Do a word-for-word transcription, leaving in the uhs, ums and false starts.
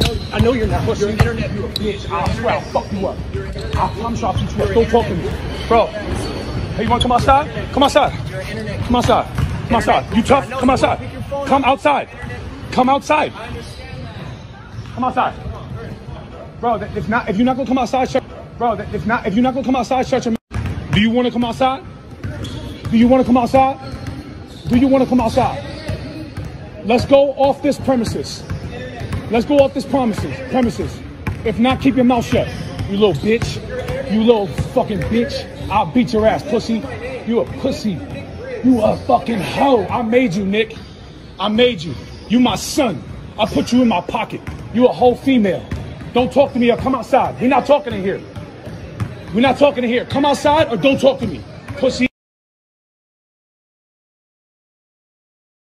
I know you're not. Pussy. You're an internet you a bitch. I swear I'll fuck you up. I promise you I'll teach you up. Don't talk to me. Bro, hey, you want to come outside? Come outside. Come outside. Come outside. You tough? Come outside. Come outside. Come outside. Come outside. Bro, if not, if you're not gonna come outside, shut. Bro, if not, if you're not gonna come outside, shut your mouth. Do you want to come outside? Do you want to come outside? Do you want to come outside? Let's go off this premises. Let's go off this premises. Premises. If not, keep your mouth shut. You little bitch. You little fucking bitch. I'll beat your ass, pussy. You a pussy. You a fucking hoe. I made you, Nick. I made you. You my son. I put you in my pocket. You a whole female. Don't talk to me or come outside. We're not talking in here. We're not talking in here. Come outside or don't talk to me, pussy.